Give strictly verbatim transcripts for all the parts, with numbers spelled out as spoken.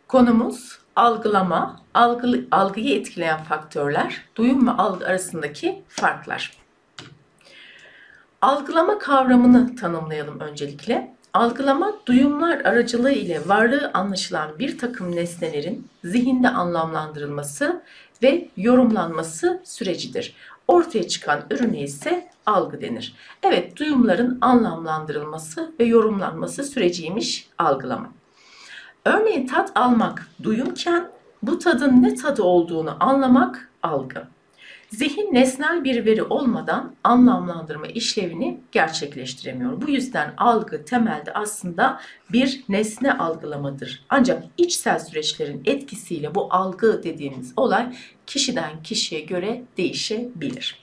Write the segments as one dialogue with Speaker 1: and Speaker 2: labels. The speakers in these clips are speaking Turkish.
Speaker 1: Konumuz algılama, algı, algıyı etkileyen faktörler, duyum ve algı arasındaki farklar. Algılama kavramını tanımlayalım öncelikle. Algılama, duyumlar aracılığı ile varlığı anlaşılan bir takım nesnelerin zihinde anlamlandırılması ve yorumlanması sürecidir. Ortaya çıkan ürüne ise algı denir. Evet, duyumların anlamlandırılması ve yorumlanması süreciymiş algılama. Örneğin tat almak duyumken bu tadın ne tadı olduğunu anlamak algı. Zihin nesnel bir veri olmadan anlamlandırma işlevini gerçekleştiremiyor. Bu yüzden algı temelde aslında bir nesne algılamadır. Ancak içsel süreçlerin etkisiyle bu algı dediğimiz olay kişiden kişiye göre değişebilir.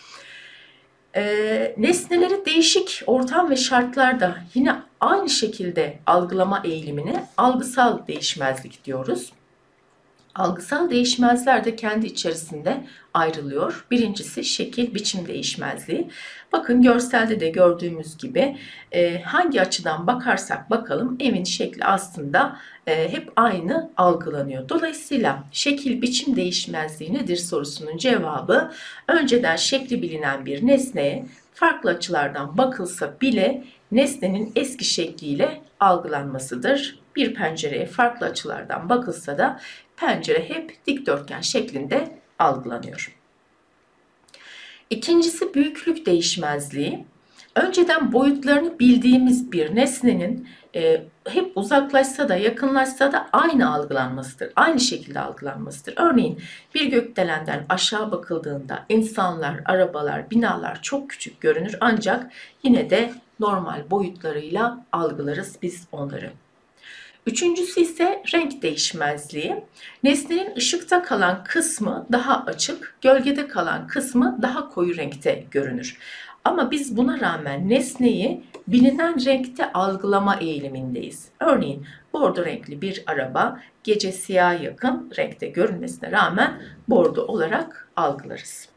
Speaker 1: Ee, nesneleri değişik ortam ve şartlarda yine aynı şekilde algılama eğilimine algısal değişmezlik diyoruz. Algısal değişmezler de kendi içerisinde ayrılıyor. Birincisi şekil biçim değişmezliği. Bakın görselde de gördüğümüz gibi e, hangi açıdan bakarsak bakalım evin şekli aslında e, hep aynı algılanıyor. Dolayısıyla şekil biçim değişmezliği nedir sorusunun cevabı önceden şekli bilinen bir nesneye farklı açılardan bakılsa bile nesnenin eski şekliyle algılanmasıdır. Bir pencereye farklı açılardan bakılsa da pencere hep dikdörtgen şeklinde algılanıyor. İkincisi büyüklük değişmezliği. Önceden boyutlarını bildiğimiz bir nesnenin e, hep uzaklaşsa da yakınlaşsa da aynı algılanmasıdır. Aynı şekilde algılanmasıdır. Örneğin bir gökdelenden aşağı bakıldığında insanlar, arabalar, binalar çok küçük görünür ancak yine de normal boyutlarıyla algılarız biz onları. Üçüncüsü ise renk değişmezliği. Nesnenin ışıkta kalan kısmı daha açık, gölgede kalan kısmı daha koyu renkte görünür. Ama biz buna rağmen nesneyi bilinen renkte algılama eğilimindeyiz. Örneğin bordo renkli bir araba gece siyaha yakın renkte görünmesine rağmen bordo olarak algılarız.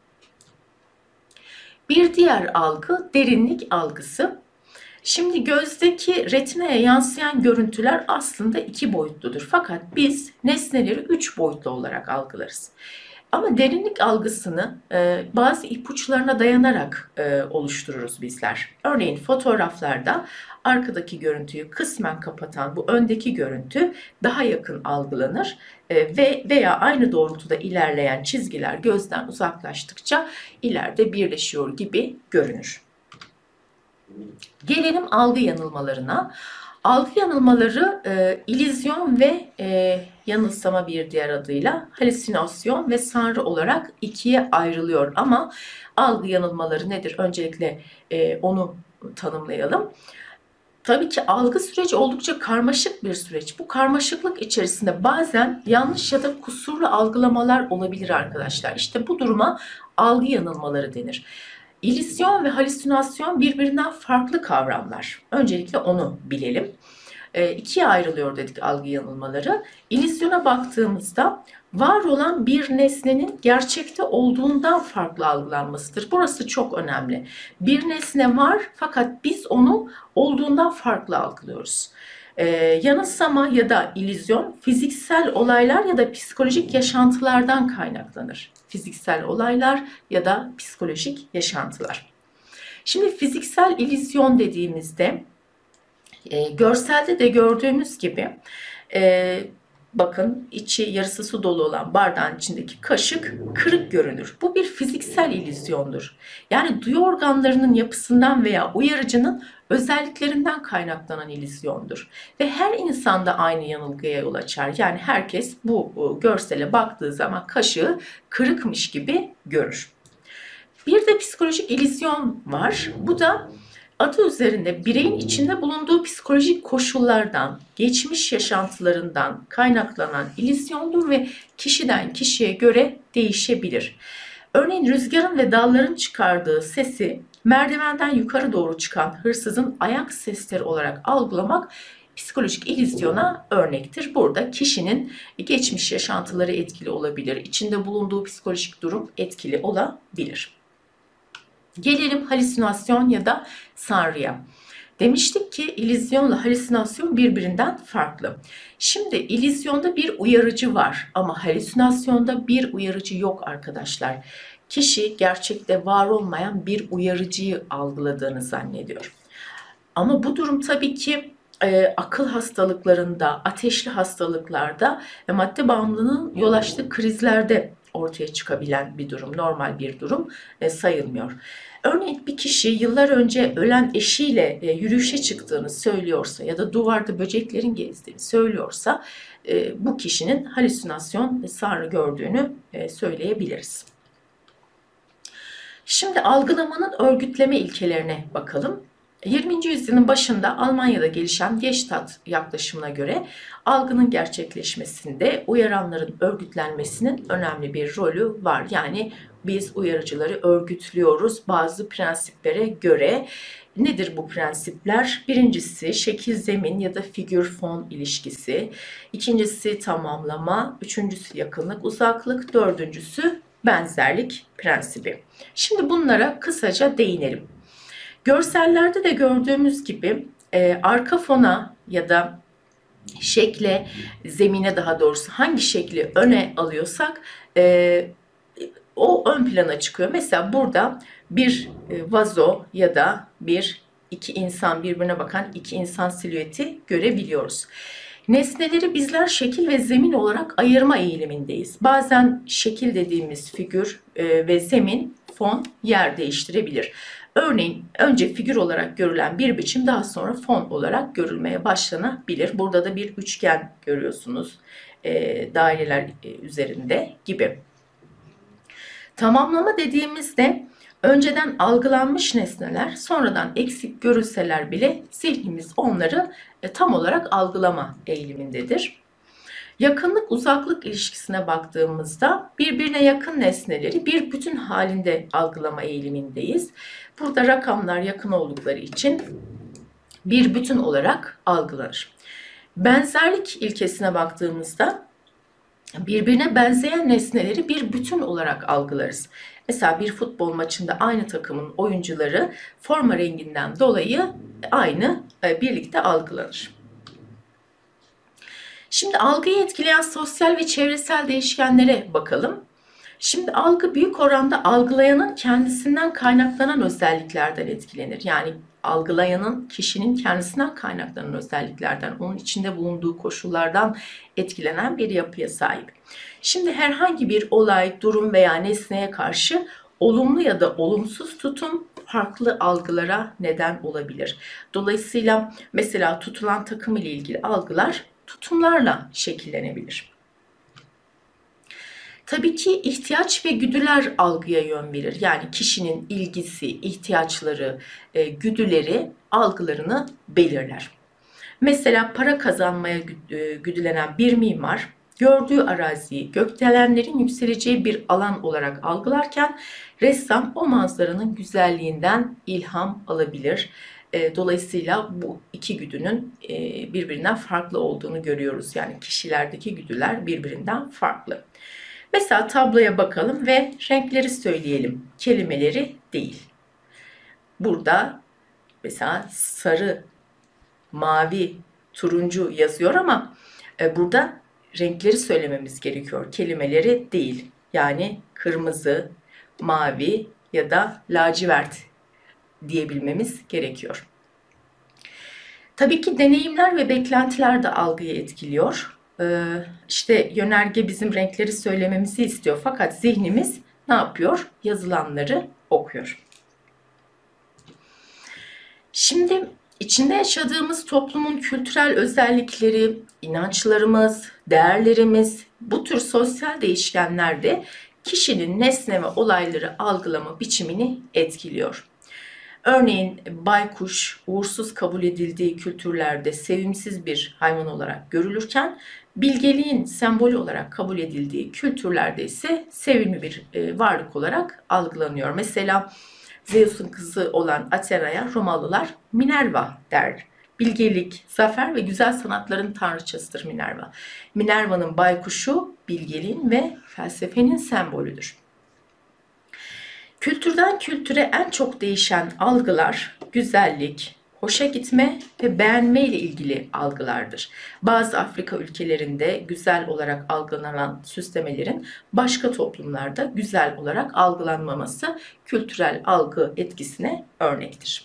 Speaker 1: Bir diğer algı derinlik algısı. Şimdi gözdeki retinaya yansıyan görüntüler aslında iki boyutludur. Fakat biz nesneleri üç boyutlu olarak algılarız. Ama derinlik algısını e, bazı ipuçlarına dayanarak e, oluştururuz bizler. Örneğin fotoğraflarda arkadaki görüntüyü kısmen kapatan bu öndeki görüntü daha yakın algılanır e, ve veya aynı doğrultuda ilerleyen çizgiler gözden uzaklaştıkça ileride birleşiyor gibi görünür. Gelelim algı yanılmalarına. Algı yanılmaları e, illüzyon ve e, yanılsama bir diğer adıyla halüsinasyon ve sanrı olarak ikiye ayrılıyor. Ama algı yanılmaları nedir? Öncelikle e, onu tanımlayalım. Tabii ki algı süreci oldukça karmaşık bir süreç. Bu karmaşıklık içerisinde bazen yanlış ya da kusurlu algılamalar olabilir arkadaşlar. İşte bu duruma algı yanılmaları denir. İllüzyon ve halüsinasyon birbirinden farklı kavramlar. Öncelikle onu bilelim. E, ikiye ayrılıyor dedik algı yanılmaları. İllüzyona baktığımızda var olan bir nesnenin gerçekte olduğundan farklı algılanmasıdır. Burası çok önemli. Bir nesne var fakat biz onu olduğundan farklı algılıyoruz. Ee, yanılsama ya da illüzyon fiziksel olaylar ya da psikolojik yaşantılardan kaynaklanır. Fiziksel olaylar ya da psikolojik yaşantılar. Şimdi fiziksel illüzyon dediğimizde e, görselde de gördüğümüz gibi e, bakın içi yarısı su dolu olan bardağın içindeki kaşık kırık görünür. Bu bir fiziksel illüzyondur. Yani duyu organlarının yapısından veya uyarıcının özelliklerinden kaynaklanan illüzyondur. Ve her insanda aynı yanılgıya yol açar. Yani herkes bu görsele baktığı zaman kaşığı kırıkmış gibi görür. Bir de psikolojik illüzyon var. Bu da adı üzerinde bireyin içinde bulunduğu psikolojik koşullardan, geçmiş yaşantılarından kaynaklanan illüzyondur ve kişiden kişiye göre değişebilir. Örneğin rüzgarın ve dalların çıkardığı sesi merdivenden yukarı doğru çıkan hırsızın ayak sesleri olarak algılamak psikolojik illüzyona örnektir. Burada kişinin geçmiş yaşantıları etkili olabilir, içinde bulunduğu psikolojik durum etkili olabilir. Gelelim halüsinasyon ya da sanrıya. Demiştik ki illüzyonla halüsinasyon birbirinden farklı. Şimdi illüzyonda bir uyarıcı var ama halüsinasyonda bir uyarıcı yok arkadaşlar. Kişi gerçekte var olmayan bir uyarıcıyı algıladığını zannediyor. Ama bu durum tabii ki e, akıl hastalıklarında, ateşli hastalıklarda ve madde bağımlılığının yol açtığı krizlerde ortaya çıkabilen bir durum, normal bir durum e, sayılmıyor. Örneğin bir kişi yıllar önce ölen eşiyle e, yürüyüşe çıktığını söylüyorsa ya da duvarda böceklerin gezdiğini söylüyorsa e, bu kişinin halüsinasyon ve sanrı gördüğünü e, söyleyebiliriz. Şimdi algılamanın örgütleme ilkelerine bakalım. yirminci yüzyılın başında Almanya'da gelişen Gestalt yaklaşımına göre algının gerçekleşmesinde uyaranların örgütlenmesinin önemli bir rolü var. Yani biz uyarıcıları örgütlüyoruz bazı prensiplere göre. Nedir bu prensipler? Birincisi şekil zemin ya da figür fon ilişkisi. İkincisi tamamlama. Üçüncüsü yakınlık uzaklık. Dördüncüsü benzerlik prensibi. Şimdi bunlara kısaca değinelim. Görsellerde de gördüğümüz gibi e, arka fona ya da şekle, zemine daha doğrusu hangi şekli öne alıyorsak e, o ön plana çıkıyor. Mesela burada bir e, vazo ya da bir iki insan birbirine bakan iki insan silüeti görebiliyoruz. Nesneleri bizler şekil ve zemin olarak ayırma eğilimindeyiz. Bazen şekil dediğimiz figür e, ve zemin, fon yer değiştirebilir. Örneğin önce figür olarak görülen bir biçim daha sonra fon olarak görülmeye başlanabilir. Burada da bir üçgen görüyorsunuz e, daireler üzerinde gibi. Tamamlama dediğimizde önceden algılanmış nesneler sonradan eksik görülseler bile zihnimiz onları tam olarak algılama eğilimindedir. Yakınlık uzaklık ilişkisine baktığımızda birbirine yakın nesneleri bir bütün halinde algılama eğilimindeyiz. Burada rakamlar yakın oldukları için bir bütün olarak algılanır. Benzerlik ilkesine baktığımızda birbirine benzeyen nesneleri bir bütün olarak algılarız. Mesela bir futbol maçında aynı takımın oyuncuları forma renginden dolayı aynı birlikte algılanır. Şimdi algıyı etkileyen sosyal ve çevresel değişkenlere bakalım. Şimdi algı büyük oranda algılayanın kendisinden kaynaklanan özelliklerden etkilenir. Yani algılayanın kişinin kendisinden kaynaklanan özelliklerden, onun içinde bulunduğu koşullardan etkilenen bir yapıya sahip. Şimdi herhangi bir olay, durum veya nesneye karşı olumlu ya da olumsuz tutum farklı algılara neden olabilir. Dolayısıyla mesela tutulan takım ile ilgili algılar tutumlarla şekillenebilir. Tabii ki ihtiyaç ve güdüler algıya yön verir. Yani kişinin ilgisi, ihtiyaçları, e, güdüleri algılarını belirler. Mesela para kazanmaya güdülenen bir mimar gördüğü araziyi gökdelenlerin yükseleceği bir alan olarak algılarken ressam o manzaranın güzelliğinden ilham alabilir. Dolayısıyla bu iki güdünün birbirinden farklı olduğunu görüyoruz. Yani kişilerdeki güdüler birbirinden farklı. Mesela tabloya bakalım ve renkleri söyleyelim. Kelimeleri değil. Burada mesela sarı, mavi, turuncu yazıyor ama burada renkleri söylememiz gerekiyor. Kelimeleri değil. Yani kırmızı, mavi ya da lacivert diyebilmemiz gerekiyor. Tabii ki deneyimler ve beklentiler de algıyı etkiliyor. Ee, işte yönerge bizim renkleri söylememizi istiyor. Fakat zihnimiz ne yapıyor? Yazılanları okuyor. Şimdi içinde yaşadığımız toplumun kültürel özellikleri, inançlarımız, değerlerimiz, bu tür sosyal değişkenler de kişinin nesne ve olayları algılama biçimini etkiliyor. Örneğin baykuş uğursuz kabul edildiği kültürlerde sevimsiz bir hayvan olarak görülürken bilgeliğin sembolü olarak kabul edildiği kültürlerde ise sevimli bir varlık olarak algılanıyor. Mesela Zeus'un kızı olan Athena'ya Romalılar Minerva der. Bilgelik, zafer ve güzel sanatların tanrıçasıdır Minerva. Minerva'nın baykuşu bilgeliğin ve felsefenin sembolüdür. Kültürden kültüre en çok değişen algılar güzellik, hoşa gitme ve beğenme ile ilgili algılardır. Bazı Afrika ülkelerinde güzel olarak algılanan süslemelerin başka toplumlarda güzel olarak algılanmaması kültürel algı etkisine örnektir.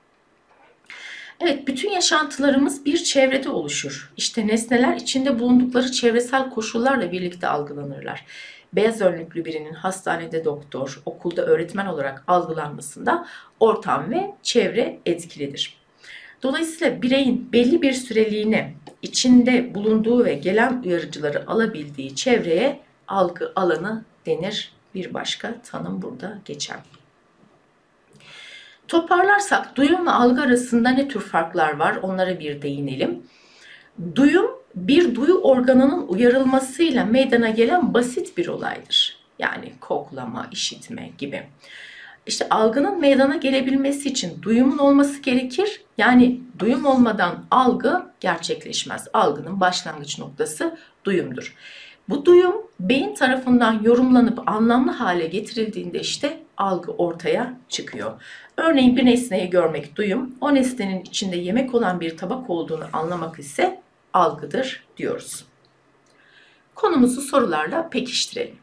Speaker 1: Evet, bütün yaşantılarımız bir çevrede oluşur. İşte nesneler içinde bulundukları çevresel koşullarla birlikte algılanırlar. Beyaz önlüklü birinin hastanede doktor, okulda öğretmen olarak algılanmasında ortam ve çevre etkilidir. Dolayısıyla bireyin belli bir süreliğine içinde bulunduğu ve gelen uyarıcıları alabildiği çevreye algı alanı denir. Bir başka tanım burada geçer. Toparlarsak duyum ve algı arasında ne tür farklar var onlara bir değinelim. Duyum bir duyu organının uyarılmasıyla meydana gelen basit bir olaydır. Yani koklama, işitme gibi. İşte algının meydana gelebilmesi için duyumun olması gerekir. Yani duyum olmadan algı gerçekleşmez. Algının başlangıç noktası duyumdur. Bu duyum beyin tarafından yorumlanıp anlamlı hale getirildiğinde işte algı ortaya çıkıyor. Örneğin bir nesneyi görmek duyum, o nesnenin içinde yemek olan bir tabak olduğunu anlamak ise algıdır diyoruz. Konumuzu sorularla pekiştirelim.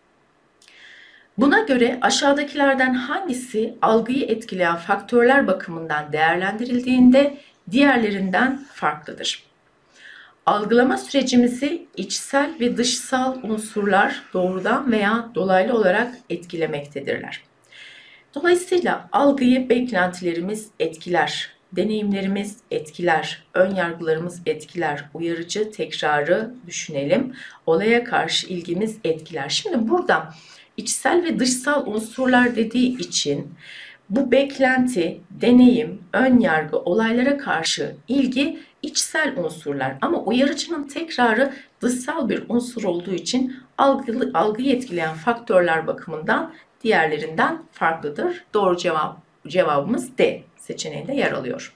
Speaker 1: Buna göre aşağıdakilerden hangisi algıyı etkileyen faktörler bakımından değerlendirildiğinde diğerlerinden farklıdır? Algılama sürecimizi içsel ve dışsal unsurlar doğrudan veya dolaylı olarak etkilemektedirler. Dolayısıyla algıyı beklentilerimiz etkiler, deneyimlerimiz etkiler, ön yargılarımız etkiler, uyarıcı tekrarı düşünelim, olaya karşı ilgimiz etkiler. Şimdi burada içsel ve dışsal unsurlar dediği için bu beklenti, deneyim, ön yargı, olaylara karşı ilgi içsel unsurlar ama uyarıcının tekrarı dışsal bir unsur olduğu için algı, algıyı etkileyen faktörler bakımından diğerlerinden farklıdır. Doğru cevap cevabımız D seçeneğinde yer alıyor.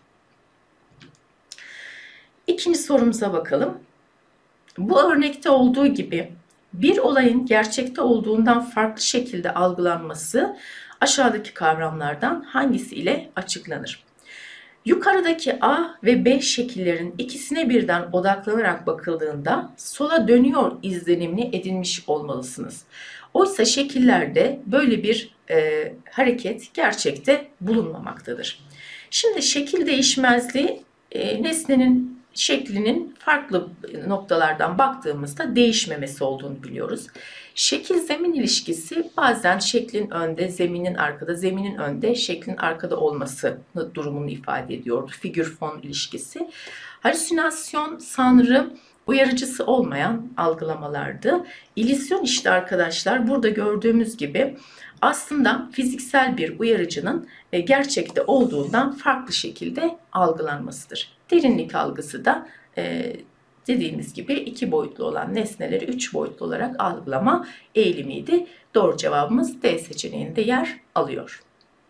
Speaker 1: İkinci sorumuza bakalım. Bu örnekte olduğu gibi bir olayın gerçekte olduğundan farklı şekilde algılanması aşağıdaki kavramlardan hangisi ile açıklanır? Yukarıdaki A ve B şekillerin ikisine birden odaklanarak bakıldığında sola dönüyor izlenimini edinmiş olmalısınız. Oysa şekillerde böyle bir e, hareket gerçekte bulunmamaktadır. Şimdi şekil değişmezliği e, nesnenin şeklinin farklı noktalardan baktığımızda değişmemesi olduğunu biliyoruz. Şekil-zemin ilişkisi bazen şeklin önde, zeminin arkada, zeminin önde, şeklin arkada olması durumunu ifade ediyordu. Figür-fon ilişkisi. Halüsinasyon, sanrı, uyarıcısı olmayan algılamalardı. İllüzyon işte arkadaşlar burada gördüğümüz gibi aslında fiziksel bir uyarıcının gerçekte olduğundan farklı şekilde algılanmasıdır. Derinlik algısı da e, dediğimiz gibi iki boyutlu olan nesneleri üç boyutlu olarak algılama eğilimiydi. Doğru cevabımız D seçeneğinde yer alıyor.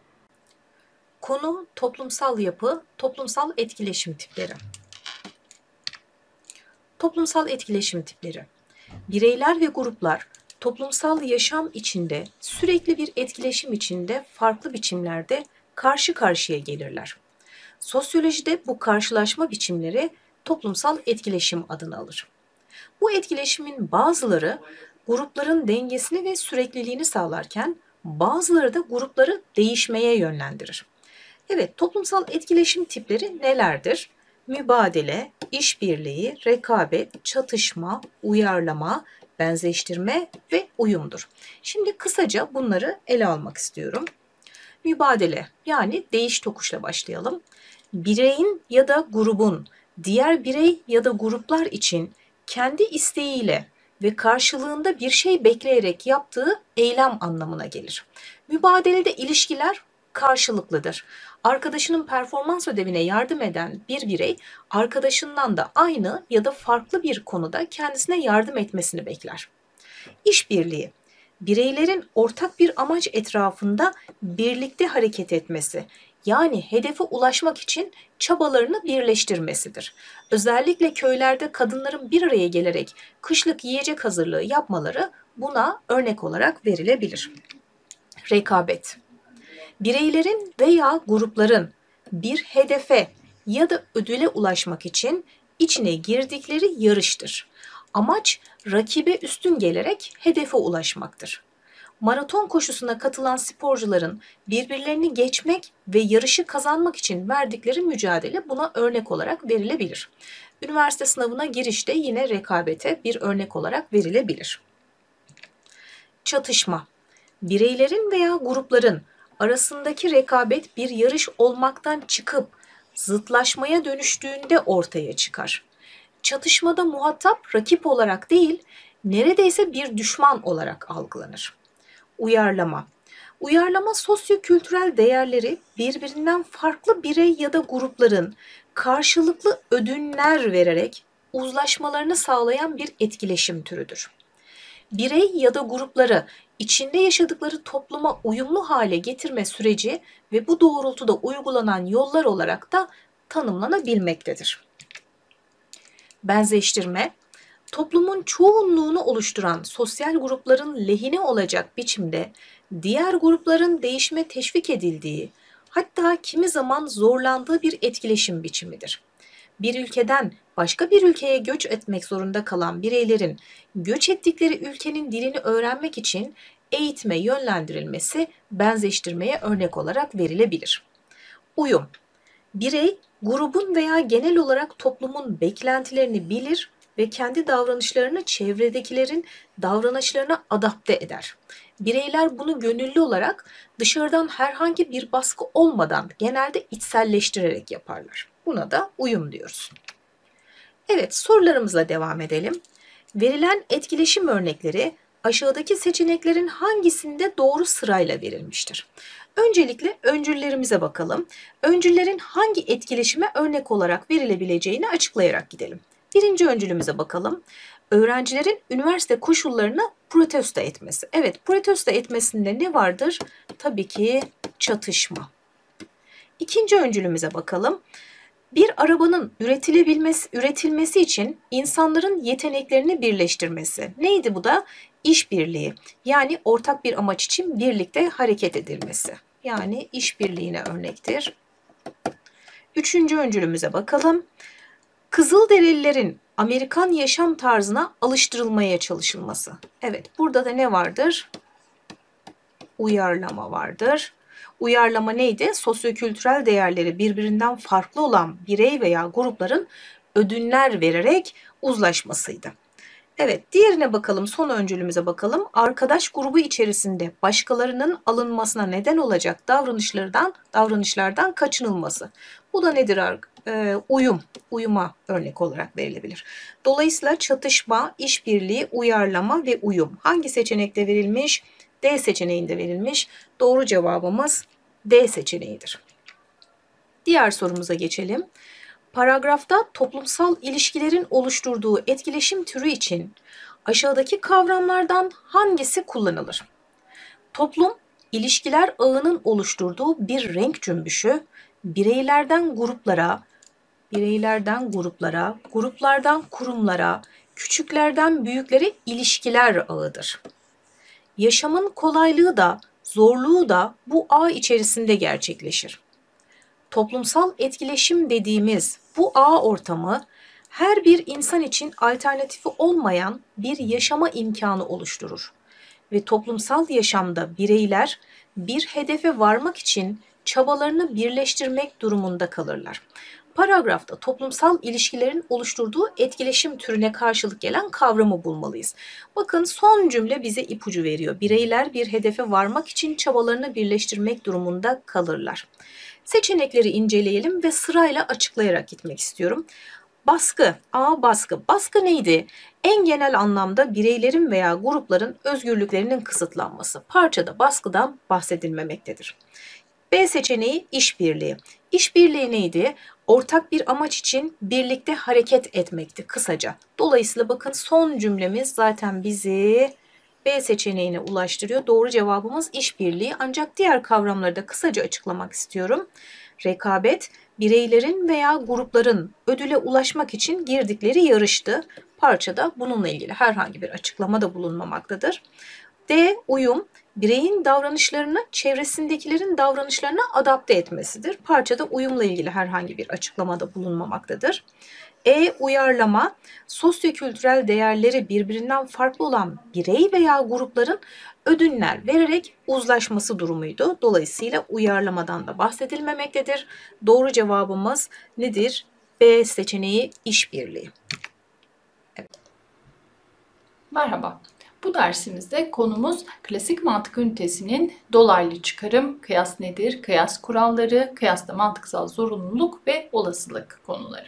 Speaker 2: Konu toplumsal yapı, toplumsal etkileşim tipleri. Toplumsal etkileşim tipleri. Bireyler ve gruplar toplumsal yaşam içinde sürekli bir etkileşim içinde farklı biçimlerde karşı karşıya gelirler. Sosyolojide bu karşılaşma biçimleri toplumsal etkileşim adını alır. Bu etkileşimin bazıları grupların dengesini ve sürekliliğini sağlarken bazıları da grupları değişmeye yönlendirir. Evet, toplumsal etkileşim tipleri nelerdir? Mübadele, işbirliği, rekabet, çatışma, uyarlama, benzeştirme ve uyumdur. Şimdi kısaca bunları ele almak istiyorum. Mübadele yani değiş tokuşla başlayalım. Bireyin ya da grubun diğer birey ya da gruplar için kendi isteğiyle ve karşılığında bir şey bekleyerek yaptığı eylem anlamına gelir. Mübadelede ilişkiler karşılıklıdır. Arkadaşının performans ödevine yardım eden bir birey arkadaşından da aynı ya da farklı bir konuda kendisine yardım etmesini bekler. İşbirliği, bireylerin ortak bir amaç etrafında birlikte hareket etmesi, yani hedefe ulaşmak için çabalarını birleştirmesidir. Özellikle köylerde kadınların bir araya gelerek kışlık yiyecek hazırlığı yapmaları buna örnek olarak verilebilir. Rekabet, bireylerin veya grupların bir hedefe ya da ödüle ulaşmak için içine girdikleri yarıştır. Amaç rakibe üstün gelerek hedefe ulaşmaktır. Maraton koşusuna katılan sporcuların birbirlerini geçmek ve yarışı kazanmak için verdikleri mücadele buna örnek olarak verilebilir. Üniversite sınavına girişte yine rekabete bir örnek olarak verilebilir. Çatışma. Bireylerin veya grupların arasındaki rekabet bir yarış olmaktan çıkıp zıtlaşmaya dönüştüğünde ortaya çıkar. Çatışmada muhatap rakip olarak değil, neredeyse bir düşman olarak algılanır. Uyarlama. Uyarlama sosyo-kültürel değerleri birbirinden farklı birey ya da grupların karşılıklı ödünler vererek uzlaşmalarını sağlayan bir etkileşim türüdür. Birey ya da grupları içinde yaşadıkları topluma uyumlu hale getirme süreci ve bu doğrultuda uygulanan yollar olarak da tanımlanabilmektedir. Benzeştirme, toplumun çoğunluğunu oluşturan sosyal grupların lehine olacak biçimde diğer grupların değişime teşvik edildiği, hatta kimi zaman zorlandığı bir etkileşim biçimidir. Bir ülkeden başka bir ülkeye göç etmek zorunda kalan bireylerin göç ettikleri ülkenin dilini öğrenmek için eğitime yönlendirilmesi benzeştirmeye örnek olarak verilebilir. Uyum. Birey, grubun veya genel olarak toplumun beklentilerini bilir ve kendi davranışlarını çevredekilerin davranışlarına adapte eder. Bireyler bunu gönüllü olarak dışarıdan herhangi bir baskı olmadan genelde içselleştirerek yaparlar. Buna da uyum diyoruz. Evet, sorularımızla devam edelim. Verilen etkileşim örnekleri aşağıdaki seçeneklerin hangisinde doğru sırayla verilmiştir? Öncelikle öncüllerimize bakalım. Öncüllerin hangi etkileşime örnek olarak verilebileceğini açıklayarak gidelim. Birinci öncülümüze bakalım. Öğrencilerin üniversite koşullarını protesto etmesi. Evet, protesto etmesinde ne vardır? Tabii ki çatışma. İkinci öncülümüze bakalım. Bir arabanın üretilebilmesi, üretilmesi için insanların yeteneklerini birleştirmesi. Neydi bu da? İşbirliği. Yani ortak bir amaç için birlikte hareket edilmesi. Yani işbirliğine örnektir. Üçüncü öncülümüze bakalım. Kızılderililerin Amerikan yaşam tarzına alıştırılmaya çalışılması. Evet, burada da ne vardır? Uyarlama vardır. Uyarlama neydi? Sosyokültürel değerleri birbirinden farklı olan birey veya grupların ödünler vererek uzlaşmasıydı. Evet, diğerine bakalım, son öncülümüze bakalım. Arkadaş grubu içerisinde başkalarının alınmasına neden olacak davranışlardan, davranışlardan kaçınılması. Bu da nedir? Ee, uyum, uyuma örnek olarak verilebilir. Dolayısıyla çatışma, işbirliği, uyarlama ve uyum. Hangi seçenekte verilmiş? D seçeneğinde verilmiş. Doğru cevabımız D seçeneğidir. Diğer sorumuza geçelim. Paragrafta toplumsal ilişkilerin oluşturduğu etkileşim türü için aşağıdaki kavramlardan hangisi kullanılır? Toplum, ilişkiler ağının oluşturduğu bir renk cümbüşü, bireylerden gruplara, bireylerden gruplara, gruplardan kurumlara, küçüklerden büyüklere ilişkiler ağıdır. Yaşamın kolaylığı da, zorluğu da bu ağ içerisinde gerçekleşir. Toplumsal etkileşim dediğimiz bu ağ ortamı her bir insan için alternatifi olmayan bir yaşama imkanı oluşturur ve toplumsal yaşamda bireyler bir hedefe varmak için çabalarını birleştirmek durumunda kalırlar. Paragrafta toplumsal ilişkilerin oluşturduğu etkileşim türüne karşılık gelen kavramı bulmalıyız. Bakın, son cümle bize ipucu veriyor. Bireyler bir hedefe varmak için çabalarını birleştirmek durumunda kalırlar. Seçenekleri inceleyelim ve sırayla açıklayarak gitmek istiyorum. Baskı, A baskı. Baskı neydi? En genel anlamda bireylerin veya grupların özgürlüklerinin kısıtlanması. Parçada baskıdan bahsedilmemektedir. B seçeneği işbirliği. İşbirliği neydi? Ortak bir amaç için birlikte hareket etmekti kısaca. Dolayısıyla bakın, son cümlemiz zaten bizi B seçeneğine ulaştırıyor. Doğru cevabımız işbirliği. Ancak diğer kavramları da kısaca açıklamak istiyorum. Rekabet, bireylerin veya grupların ödüle ulaşmak için girdikleri yarıştı. Parçada bununla ilgili herhangi bir açıklama da bulunmamaktadır. D. Uyum, Bireyin davranışlarını çevresindekilerin davranışlarına adapte etmesidir. Parçada uyumla ilgili herhangi bir açıklamada bulunmamaktadır. E. Uyarlama, sosyokültürel değerleri birbirinden farklı olan birey veya grupların ödünler vererek uzlaşması durumuydu. Dolayısıyla uyarlamadan da bahsedilmemektedir. Doğru cevabımız nedir? B seçeneği işbirliği.
Speaker 3: Merhaba. Bu dersimizde konumuz klasik mantık ünitesinin dolaylı çıkarım, kıyas nedir, kıyas kuralları, kıyasla mantıksal zorunluluk ve olasılık konuları.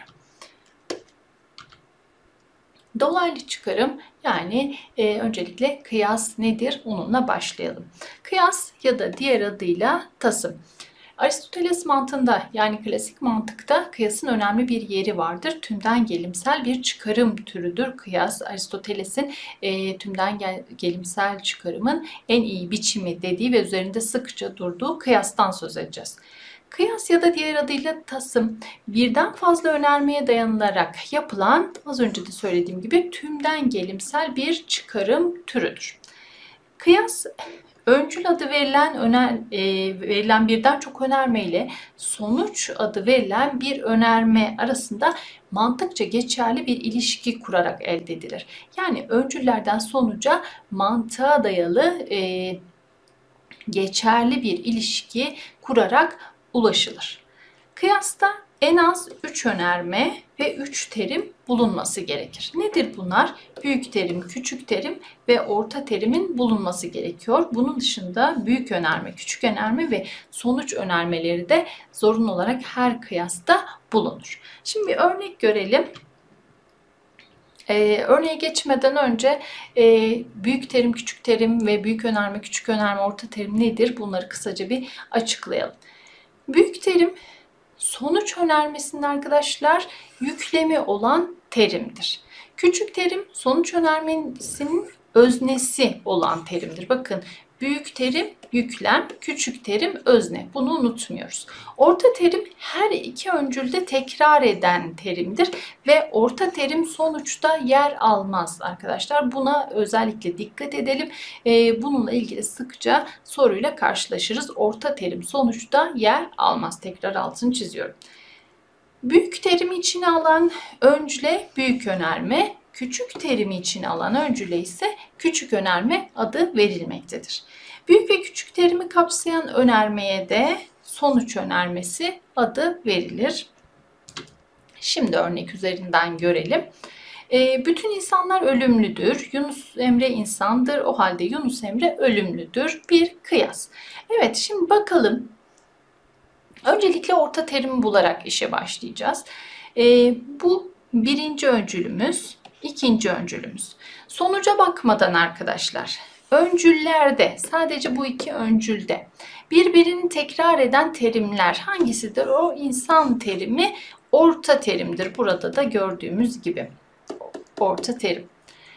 Speaker 3: Dolaylı çıkarım yani e, öncelikle kıyas nedir onunla başlayalım. Kıyas ya da diğer adıyla tasım. Aristoteles mantığında yani klasik mantıkta kıyasın önemli bir yeri vardır. Tümden gelimsel bir çıkarım türüdür kıyas. Aristoteles'in e, tümden gel, gelimsel çıkarımın en iyi biçimi dediği ve üzerinde sıkça durduğu kıyastan söz edeceğiz. Kıyas ya da diğer adıyla tasım birden fazla önermeye dayanılarak yapılan az önce de söylediğim gibi tümden gelimsel bir çıkarım türüdür. Kıyas öncül adı verilen öner, e, verilen birden çok önerme ile sonuç adı verilen bir önerme arasında mantıkça geçerli bir ilişki kurarak elde edilir. Yani öncüllerden sonuca mantığa dayalı e, geçerli bir ilişki kurarak ulaşılır. Kıyasta en az üç önerme ve üç terim bulunması gerekir. Nedir bunlar? Büyük terim, küçük terim ve orta terimin bulunması gerekiyor. Bunun dışında büyük önerme, küçük önerme ve sonuç önermeleri de zorunlu olarak her kıyasta bulunur. Şimdi bir örnek görelim. Ee, örneğe geçmeden önce e, büyük terim, küçük terim ve büyük önerme, küçük önerme, orta terim nedir? Bunları kısaca bir açıklayalım. Büyük terim sonuç önermesinin arkadaşlar yüklemi olan terimdir. Küçük terim sonuç önermesinin öznesi olan terimdir. Bakın büyük terim yüklem, küçük terim özne. Bunu unutmuyoruz. Orta terim her iki öncülde tekrar eden terimdir ve orta terim sonuçta yer almaz arkadaşlar. Buna özellikle dikkat edelim. Ee, bununla ilgili sıkça soruyla karşılaşırız. Orta terim sonuçta yer almaz. Tekrar altını çiziyorum. Büyük terimi içine alan öncüle büyük önerme, küçük terimi içine alan öncüle ise küçük önerme adı verilmektedir. Büyük ve küçük terimi kapsayan önermeye de sonuç önermesi adı verilir. Şimdi örnek üzerinden görelim. E, bütün insanlar ölümlüdür. Yunus Emre insandır. O halde Yunus Emre ölümlüdür. Bir kıyas. Evet, şimdi bakalım. Öncelikle orta terimi bularak işe başlayacağız. E, bu birinci öncülümüz, ikinci öncülümüz. Sonuca bakmadan arkadaşlar, öncüllerde, sadece bu iki öncülde birbirini tekrar eden terimler hangisidir? O insan terimi orta terimdir. Burada da gördüğümüz gibi orta terim.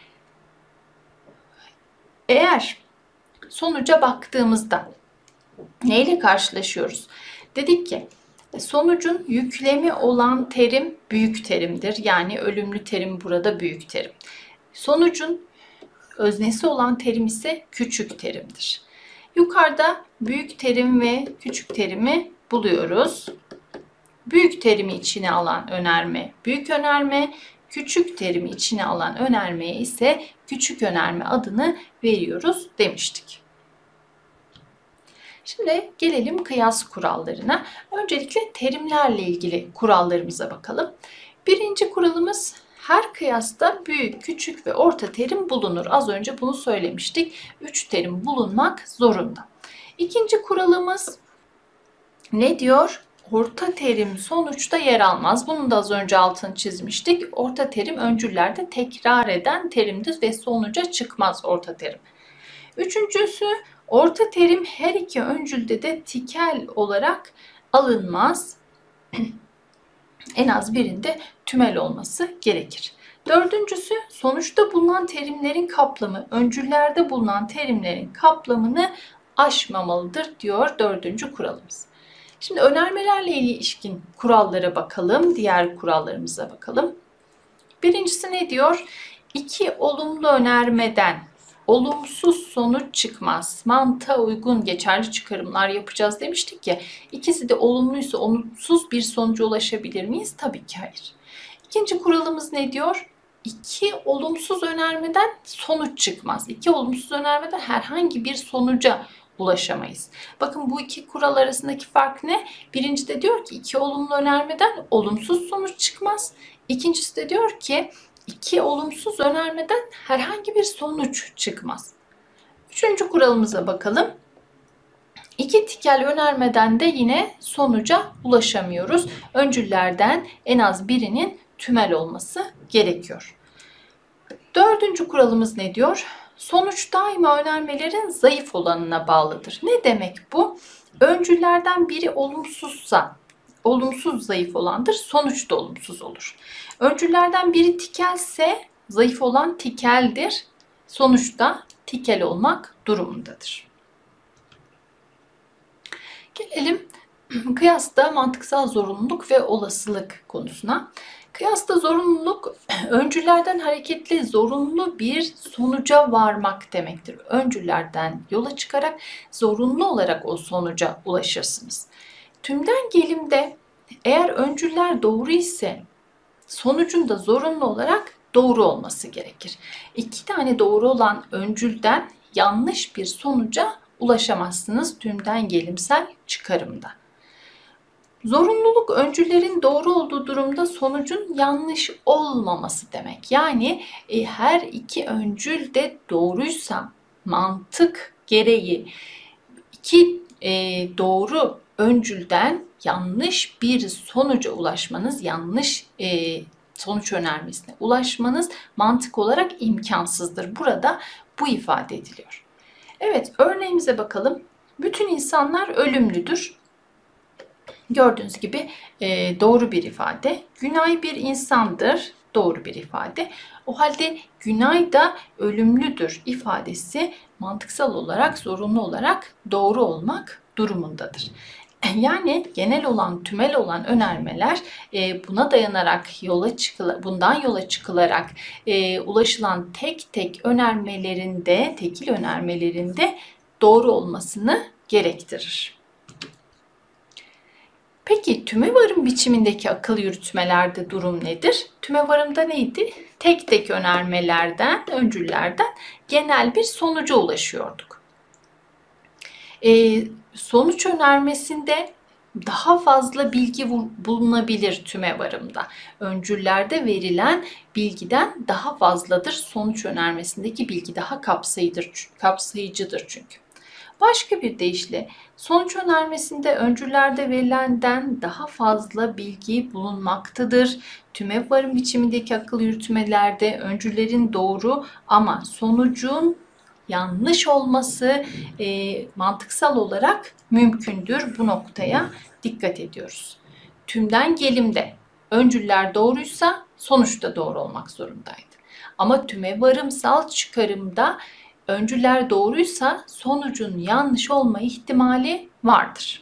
Speaker 3: Eğer sonuca baktığımızda neyle karşılaşıyoruz? Dedik ki sonucun yüklemi olan terim büyük terimdir. Yani ölümlü terim burada büyük terim. Sonucun öznesi olan terim ise küçük terimdir. Yukarıda büyük terim ve küçük terimi buluyoruz. Büyük terimi içine alan önerme büyük önerme, küçük terimi içine alan önermeye ise küçük önerme adını veriyoruz demiştik. Şimdi gelelim kıyas kurallarına. Öncelikle terimlerle ilgili kurallarımıza bakalım. Birinci kuralımız her kıyasta büyük, küçük ve orta terim bulunur. Az önce bunu söylemiştik. Üç terim bulunmak zorunda. İkinci kuralımız ne diyor? Orta terim sonuçta yer almaz. Bunu da az önce altını çizmiştik. Orta terim öncüllerde tekrar eden terimdir ve sonuca çıkmaz orta terim. Üçüncüsü orta terim her iki öncülde de tikel olarak alınmaz. En az birinde tümel olması gerekir. Dördüncüsü sonuçta bulunan terimlerin kaplamı öncüllerde bulunan terimlerin kaplamını aşmamalıdır diyor dördüncü kuralımız. Şimdi önermelerle ilişkin kurallara bakalım. Diğer kurallarımıza bakalım. Birincisi ne diyor? İki olumlu önermeden olumsuz sonuç çıkmaz. Mantığa uygun geçerli çıkarımlar yapacağız demiştik ya. İkisi de olumluysa olumsuz bir sonuca ulaşabilir miyiz? Tabii ki hayır. İkinci kuralımız ne diyor? İki olumsuz önermeden sonuç çıkmaz. İki olumsuz önermeden herhangi bir sonuca ulaşamayız. Bakın bu iki kural arasındaki fark ne? Birincisi de diyor ki iki olumlu önermeden olumsuz sonuç çıkmaz. İkincisi de diyor ki iki olumsuz önermeden herhangi bir sonuç çıkmaz. Üçüncü kuralımıza bakalım. İki tikel önermeden de yine sonuca ulaşamıyoruz. Öncüllerden en az birinin tümel olması gerekiyor. Dördüncü kuralımız ne diyor? Sonuç daima önermelerin zayıf olanına bağlıdır. Ne demek bu? Öncüllerden biri olumsuzsa, olumsuz zayıf olandır, sonuç da olumsuz olur. Öncüllerden biri tikelse, zayıf olan tikeldir, sonuçta tikel olmak durumundadır. Gelelim kıyasta mantıksal zorunluluk ve olasılık konusuna. Kıyasta zorunluluk öncüllerden hareketli zorunlu bir sonuca varmak demektir. Öncüllerden yola çıkarak zorunlu olarak o sonuca ulaşırsınız. Tümden gelimde eğer öncüller doğru ise sonucun da zorunlu olarak doğru olması gerekir. İki tane doğru olan öncülden yanlış bir sonuca ulaşamazsınız tümden gelimsel çıkarımda. Zorunluluk öncüllerin doğru olduğu durumda sonucun yanlış olmaması demek. Yani e, her iki öncül de doğruysa mantık gereği iki e, doğru öncülden yanlış bir sonuca ulaşmanız, yanlış e, sonuç önermesine ulaşmanız mantık olarak imkansızdır. Burada bu ifade ediliyor. Evet, örneğimize bakalım. Bütün insanlar ölümlüdür. Gördüğünüz gibi e, doğru bir ifade. Günay bir insandır. Doğru bir ifade. O halde Günay da ölümlüdür ifadesi mantıksal olarak, zorunlu olarak doğru olmak durumundadır. Yani genel olan, tümel olan önermeler e, buna dayanarak yola çıkıla, bundan yola çıkılarak e, ulaşılan tek tek önermelerinde, tekil önermelerinde doğru olmasını gerektirir. Peki tümevarım biçimindeki akıl yürütmelerde durum nedir? Tümevarımda neydi? Tek tek önermelerden, öncüllerden genel bir sonuca ulaşıyorduk. Ee, sonuç önermesinde daha fazla bilgi bulunabilir tümevarımda. Öncüllerde verilen bilgiden daha fazladır. Sonuç önermesindeki bilgi daha kapsayıcıdır, kapsayıcıdır çünkü. Başka bir deyişle sonuç önermesinde öncüllerde verilenden daha fazla bilgi bulunmaktadır. Tümevarım biçimindeki akıl yürütmelerde öncüllerin doğru ama sonucun yanlış olması e, mantıksal olarak mümkündür. Bu noktaya dikkat ediyoruz. Tümden gelimde öncüller doğruysa sonuç da doğru olmak zorundaydı. Ama tümevarımsal çıkarımda öncüller doğruysa sonucun yanlış olma ihtimali vardır.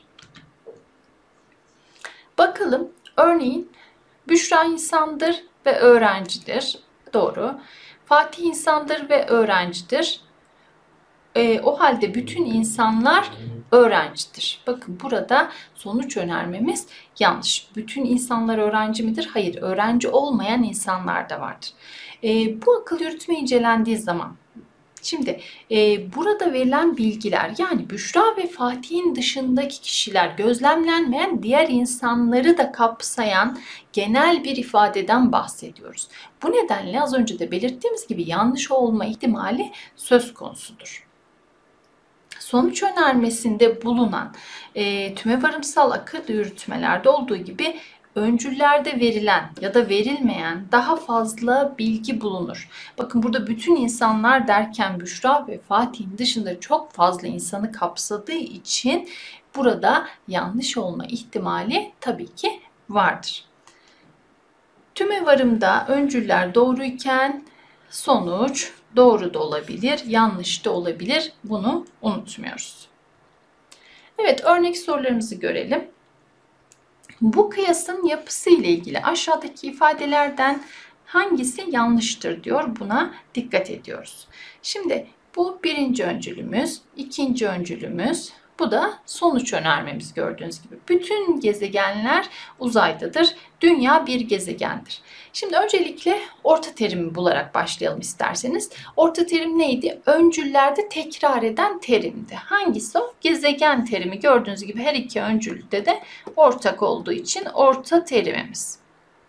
Speaker 3: Bakalım, örneğin Büşra insandır ve öğrencidir. Doğru. Fatih insandır ve öğrencidir. E, o halde bütün insanlar öğrencidir. Bakın burada sonuç önermemiz yanlış. Bütün insanlar öğrenci midir? Hayır, öğrenci olmayan insanlar da vardır. E, bu akıl yürütme incelendiği zaman Şimdi e, burada verilen bilgiler yani Büşra ve Fatih'in dışındaki kişiler gözlemlenmeyen diğer insanları da kapsayan genel bir ifadeden bahsediyoruz. Bu nedenle az önce de belirttiğimiz gibi yanlış olma ihtimali söz konusudur. Sonuç önermesinde bulunan e, tümevarımsal akıl yürütmelerde olduğu gibi öncüllerde verilen ya da verilmeyen daha fazla bilgi bulunur. Bakın burada bütün insanlar derken Büşra ve Fatih'in dışında çok fazla insanı kapsadığı için burada yanlış olma ihtimali tabii ki vardır. Tümevarımda öncüller doğruyken sonuç doğru da olabilir, yanlış da olabilir. Bunu unutmuyoruz. Evet, örnek sorularımızı görelim. Bu kıyasın yapısı ile ilgili aşağıdaki ifadelerden hangisi yanlıştır diyor. Buna dikkat ediyoruz. Şimdi Bu birinci öncülümüz, ikinci öncülümüz. Bu da sonuç önermemiz gördüğünüz gibi. Bütün gezegenler uzaydadır. Dünya bir gezegendir. Şimdi öncelikle orta terimi bularak başlayalım isterseniz. Orta terim neydi? Öncüllerde tekrar eden terimdi. Hangisi o? Gezegen terimi. Gördüğünüz gibi her iki öncülde de ortak olduğu için orta terimimiz.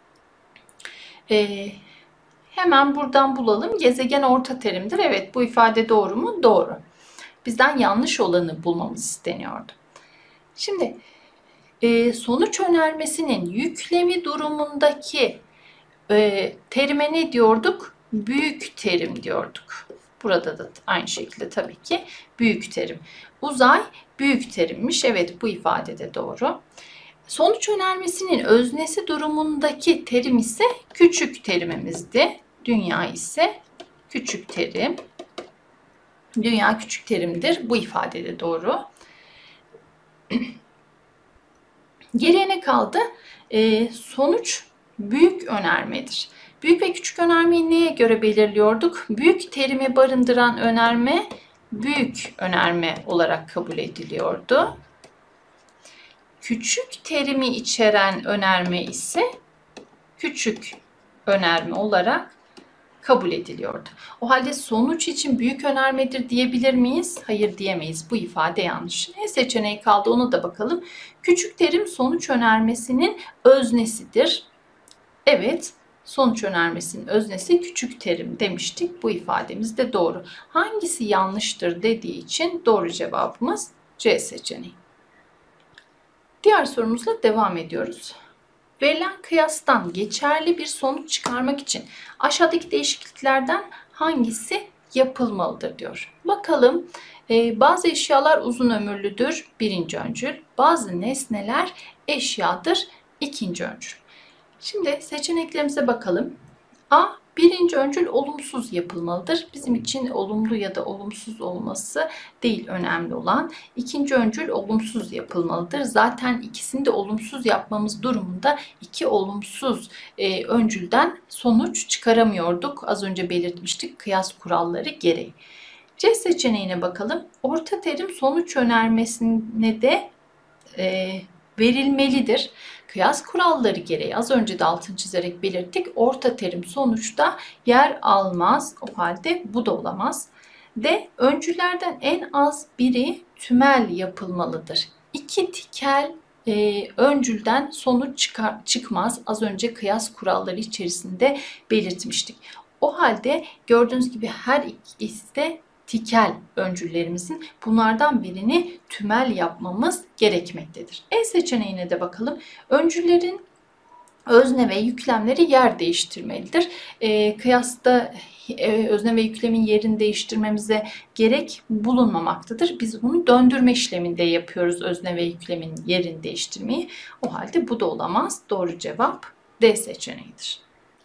Speaker 3: Ee, hemen buradan bulalım. Gezegen orta terimdir. Evet, bu ifade doğru mu? Doğru. Bizden yanlış olanı bulmamız isteniyordu. Şimdi e, sonuç önermesinin yüklemi durumundaki e, terime ne diyorduk? Büyük terim diyorduk. Burada da aynı şekilde tabii ki büyük terim. Uzay büyük terimmiş. Evet, bu ifade de doğru. Sonuç önermesinin öznesi durumundaki terim ise küçük terimimizdi. Dünya ise küçük terim. Dünya küçük terimdir. Bu ifade de doğru. Geriye ne kaldı? Ee, sonuç büyük önermedir. Büyük ve küçük önermeyi neye göre belirliyorduk? Büyük terimi barındıran önerme büyük önerme olarak kabul ediliyordu. Küçük terimi içeren önerme ise küçük önerme olarak kabul ediliyordu. O halde sonuç için büyük önermedir diyebilir miyiz? Hayır diyemeyiz. Bu ifade yanlış. Ne seçeneği kaldı ona da bakalım. Küçük terim sonuç önermesinin öznesidir. Evet, sonuç önermesinin öznesi küçük terim demiştik. Bu ifademiz de doğru. Hangisi yanlıştır dediği için doğru cevabımız C seçeneği. Diğer sorumuzla devam ediyoruz. Verilen kıyastan geçerli bir sonuç çıkarmak için aşağıdaki değişikliklerden hangisi yapılmalıdır diyor. Bakalım, e, bazı eşyalar uzun ömürlüdür, birinci öncül. Bazı nesneler eşyadır, ikinci öncül. Şimdi seçeneklerimize bakalım. A. Birinci öncül olumsuz yapılmalıdır. Bizim için olumlu ya da olumsuz olması değil önemli olan. İkinci öncül olumsuz yapılmalıdır. Zaten ikisini de olumsuz yapmamız durumunda iki olumsuz e, öncülden sonuç çıkaramıyorduk. Az önce belirtmiştik kıyas kuralları gereği. C seçeneğine bakalım. Orta terim sonuç önermesine de e, verilmelidir. Kıyas kuralları gereği az önce de altını çizerek belirttik. Orta terim sonuçta yer almaz. O halde bu da olamaz. D. Öncüllerden en az biri tümel yapılmalıdır. İki tikel e, öncülden sonuç çıkar, çıkmaz. Az önce kıyas kuralları içerisinde belirtmiştik. O halde gördüğünüz gibi her ikisi de tikel öncüllerimizin bunlardan birini tümel yapmamız gerekmektedir. E seçeneğine de bakalım. Öncüllerin özne ve yüklemleri yer değiştirmelidir. E, kıyasta e, özne ve yüklemin yerini değiştirmemize gerek bulunmamaktadır. Biz bunu döndürme işleminde yapıyoruz özne ve yüklemin yerini değiştirmeyi. O halde bu da olamaz. Doğru cevap D seçeneğidir.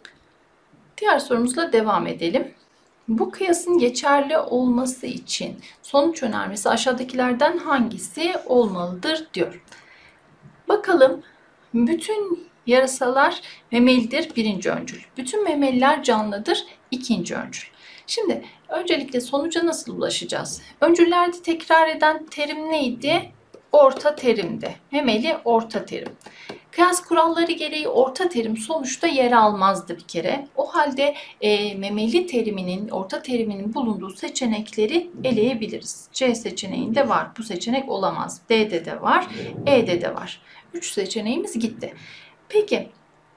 Speaker 3: Diğer sorumuzla devam edelim. Bu kıyasın geçerli olması için sonuç önermesi aşağıdakilerden hangisi olmalıdır diyor. Bakalım, bütün yarasalar memelidir, birinci öncül. Bütün memeliler canlıdır, ikinci öncül. Şimdi öncelikle sonuca nasıl ulaşacağız? Öncüllerde tekrar eden terim neydi? Orta terimdi. Memeli orta terim. Kıyas kuralları gereği orta terim sonuçta yer almazdı bir kere. O halde e, memeli teriminin, orta teriminin bulunduğu seçenekleri eleyebiliriz. C seçeneğinde var. Bu seçenek olamaz. D'de de var. E'de de var. Üç seçeneğimiz gitti. Peki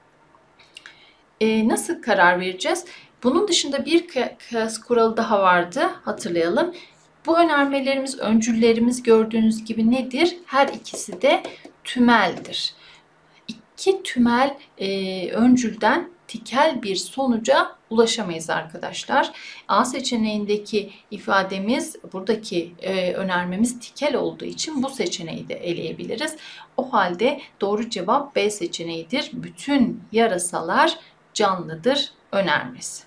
Speaker 3: e, nasıl karar vereceğiz? Bunun dışında bir kıyas kuralı daha vardı. Hatırlayalım. Bu önermelerimiz, öncüllerimiz gördüğünüz gibi nedir? Her ikisi de tümeldir. İki tümel e, öncülden tikel bir sonuca ulaşamayız arkadaşlar. A seçeneğindeki ifademiz, buradaki e, önermemiz tikel olduğu için bu seçeneği de eleyebiliriz. O halde doğru cevap B seçeneğidir. Bütün yarasalar canlıdır önermesi.